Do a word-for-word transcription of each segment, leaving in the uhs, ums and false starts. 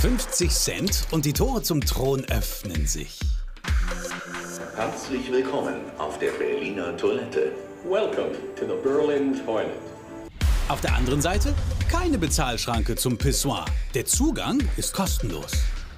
fünfzig Cent und die Tore zum Thron öffnen sich. Herzlich willkommen auf der Berliner Toilette. Welcome to the Berlin Toilet. Auf der anderen Seite keine Bezahlschranke zum Pissoir. Der Zugang ist kostenlos.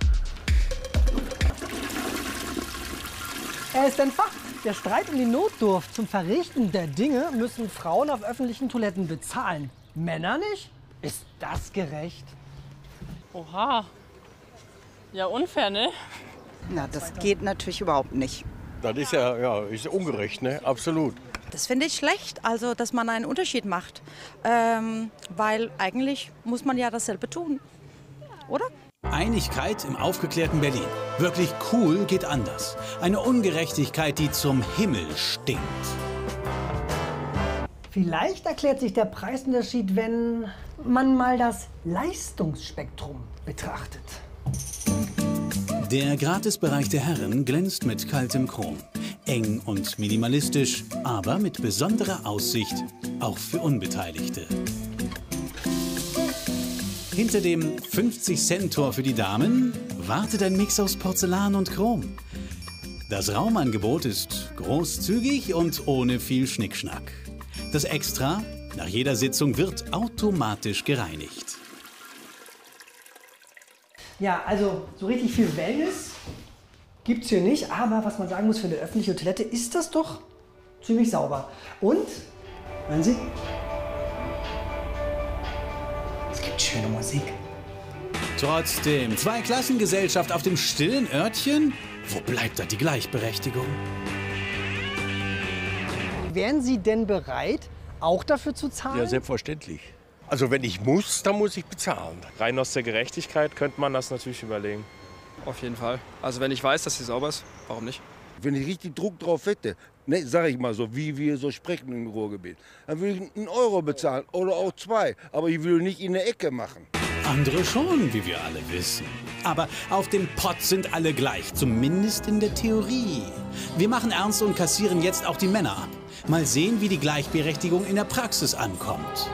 Er ist entfacht. Der Streit um die Notdurft zum Verrichten der Dinge müssen Frauen auf öffentlichen Toiletten bezahlen. Männer nicht? Ist das gerecht? Oha. Ja, unfair, ne? Na, das geht natürlich überhaupt nicht. Das ist ja, ja ist ungerecht, ne? Absolut. Das finde ich schlecht, also dass man einen Unterschied macht. Ähm, weil eigentlich muss man ja dasselbe tun, oder? Einigkeit im aufgeklärten Berlin. Wirklich cool geht anders. Eine Ungerechtigkeit, die zum Himmel stinkt. Vielleicht erklärt sich der Preisunterschied, wenn man mal das Leistungsspektrum betrachtet. Der Gratisbereich der Herren glänzt mit kaltem Chrom. Eng und minimalistisch, aber mit besonderer Aussicht, auch für Unbeteiligte. Hinter dem fünfzig Cent Tor für die Damen wartet ein Mix aus Porzellan und Chrom. Das Raumangebot ist großzügig und ohne viel Schnickschnack. Das Extra, nach jeder Sitzung, wird automatisch gereinigt. Ja, also so richtig viel Wellness gibt es hier nicht. Aber was man sagen muss, für eine öffentliche Toilette ist das doch ziemlich sauber. Und, hören Sie, es gibt schöne Musik. Trotzdem, Zweiklassengesellschaft auf dem stillen Örtchen? Wo bleibt da die Gleichberechtigung? Wären Sie denn bereit, auch dafür zu zahlen? Ja, selbstverständlich. Also wenn ich muss, dann muss ich bezahlen. Rein aus der Gerechtigkeit könnte man das natürlich überlegen. Auf jeden Fall. Also wenn ich weiß, dass sie sauber ist, warum nicht? Wenn ich richtig Druck drauf hätte, ne, sag ich mal so, wie wir so sprechen im Ruhrgebiet, dann würde ich einen Euro bezahlen oder auch zwei. Aber ich will nicht in der Ecke machen. Andere schon, wie wir alle wissen. Aber auf dem Pott sind alle gleich, zumindest in der Theorie. Wir machen ernst und kassieren jetzt auch die Männer ab. Mal sehen, wie die Gleichberechtigung in der Praxis ankommt.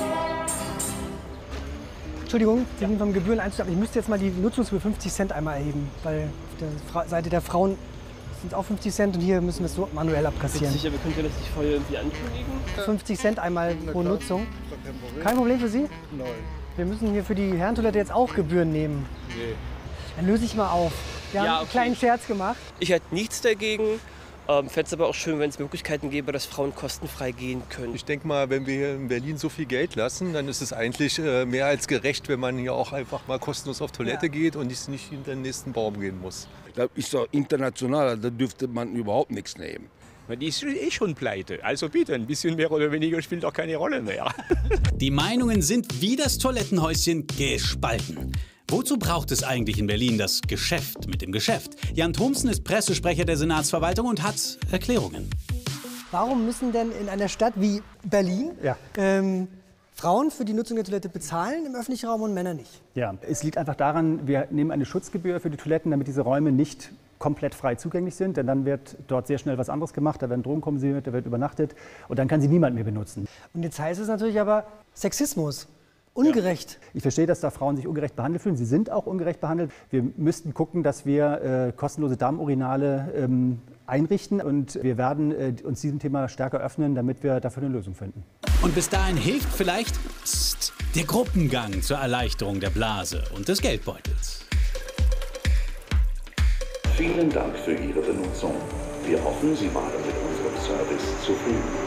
Entschuldigung, Sie sind vom Gebühreneinschlag. Ich müsste jetzt mal die Nutzungsgebühr fünfzig Cent einmal erheben. Weil auf der Fra Seite der Frauen sind es auch fünfzig Cent und hier müssen wir es so manuell abkassieren. Sicher, wir können das nicht vorher irgendwie ankündigen? fünfzig Cent einmal pro Nutzung. Kein Problem für Sie? Nein. Wir müssen hier für die Herrentoilette jetzt auch Gebühren nehmen. Nee. Dann löse ich mal auf. Wir Ja, haben okay. einen kleinen Scherz gemacht. Ich hätte nichts dagegen. Ähm, Fände es aber auch schön, wenn es Möglichkeiten gäbe, dass Frauen kostenfrei gehen können. Ich denke mal, wenn wir hier in Berlin so viel Geld lassen, dann ist es eigentlich äh, mehr als gerecht, wenn man hier auch einfach mal kostenlos auf Toilette Ja. geht und nicht, nicht hinter den nächsten Baum gehen muss. Das ist doch international, da dürfte man überhaupt nichts nehmen. Die ist eh schon pleite. Also bitte, ein bisschen mehr oder weniger spielt doch keine Rolle mehr. Die Meinungen sind wie das Toilettenhäuschen gespalten. Wozu braucht es eigentlich in Berlin das Geschäft mit dem Geschäft? Jan Thomsen ist Pressesprecher der Senatsverwaltung und hat Erklärungen. Warum müssen denn in einer Stadt wie Berlin Ja. ähm, Frauen für die Nutzung der Toilette bezahlen im öffentlichen Raum und Männer nicht? Ja, es liegt einfach daran, wir nehmen eine Schutzgebühr für die Toiletten, damit diese Räume nicht komplett frei zugänglich sind. Denn dann wird dort sehr schnell was anderes gemacht, da werden Drogen konsumiert, da wird übernachtet und dann kann sie niemand mehr benutzen. Und jetzt heißt es natürlich aber Sexismus. Ungerecht. Ich verstehe, dass da Frauen sich ungerecht behandelt fühlen. Sie sind auch ungerecht behandelt. Wir müssten gucken, dass wir äh, kostenlose Darmurinale ähm, einrichten. Und wir werden äh, uns diesem Thema stärker öffnen, damit wir dafür eine Lösung finden. Und bis dahin hilft vielleicht pst, der Gruppengang zur Erleichterung der Blase und des Geldbeutels. Vielen Dank für Ihre Benutzung. Wir hoffen, Sie waren mit unserem Service zufrieden.